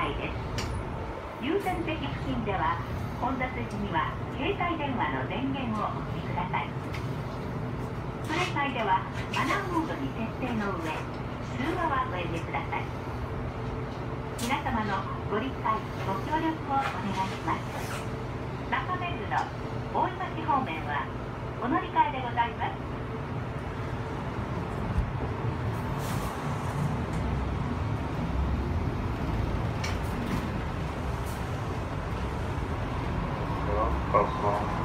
いです。優先席付近では混雑時には携帯電話の電源をお切りください。プレイではマナーモードに設定の上、通話はおやめください。皆様のご理解ご協力をお願いします。中目黒大井町方面はお乗り換えでございます。 はは